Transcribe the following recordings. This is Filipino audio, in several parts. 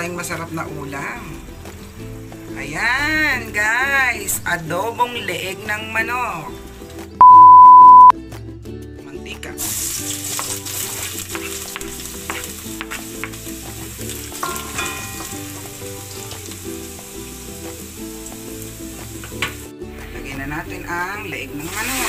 tayong masarap na ulam. Ayan, guys. Adobong leeg ng manok. Mantika. Lagyan na natin ang leeg ng manok.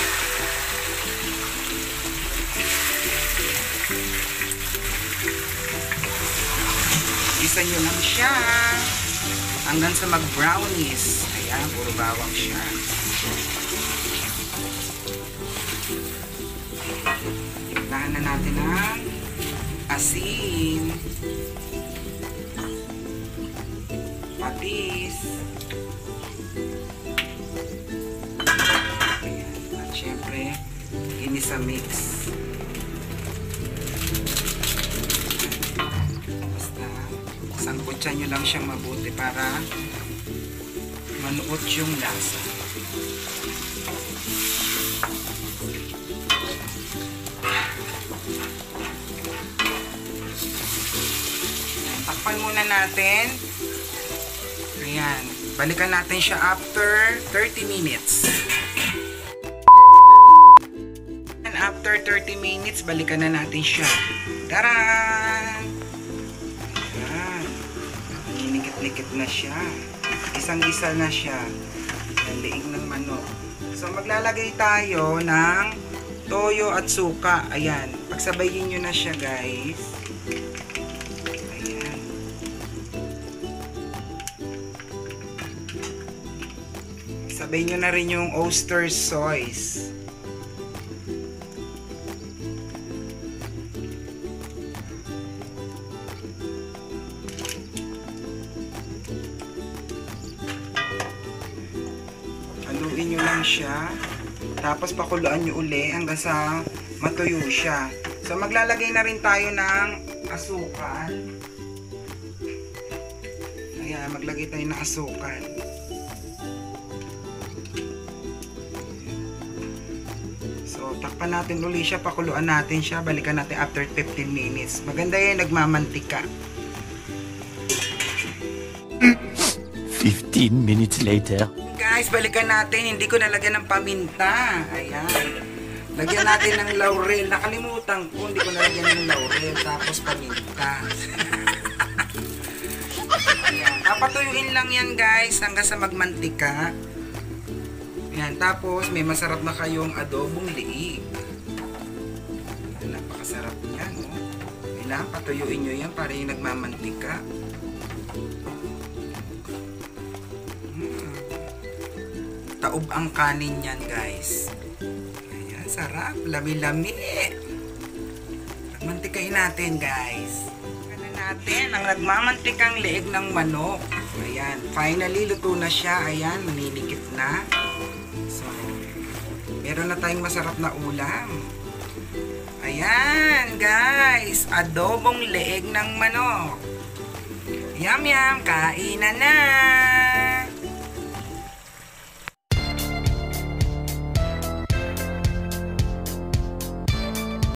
Isa nyo lang siya hanggang sa mag-brownies. Ayan, puro bawang siya. Timplahan na natin ang asin, patis, ayan, at syempre ginisa mix. Sangkutsa nyo lang siyang mabuti para manuot yung lasa. Takpan muna natin. Ayan. Balikan natin siya after 30 minutes. And after 30 minutes, balikan na natin siya. Taran! Nikit na siya. Isang-isa na siya. Ang leeg ng manok. So, maglalagay tayo ng toyo at suka. Ayan. Pagsabayin nyo na siya, guys. Ayan. Sabayin nyo na rin yung oyster sauce. Haluin nyo lang siya. Tapos pakuluan nyo uli hanggang sa matuyo siya. So maglalagay na rin tayo ng asukal. Ayan, maglagay tayo ng asukal. So takpan natin uli siya, pakuluan natin siya. Balikan natin after 15 minutes. Maganda yan, nagmamantika. 15 minutes later. Guys, balikan natin. Hindi ko nalagyan ng paminta. Ayan. Lagyan natin ng laurel. Nakalimutan ko. Hindi ko nalagyan ng laurel. Tapos paminta. Ayan. Papatuyuin lang yan, guys. Hanggang sa magmantika. Ayan. Tapos, may masarap na kayong adobong leeg. Napakasarap niyan, oh. Kailangan patuyuin nyo yan para yung nagmamantika. Taob ang kanin yan, guys. Ayan, sarap. Lami-lami. Nagmantikain natin, guys. Ano natin ang nagmamantikang leeg ng manok. Ayan, finally luto na siya. Ayan, maninikit na. So, meron na tayong masarap na ulam. Ayan, guys. Adobong leeg ng manok. Yum, yum. Kainan na.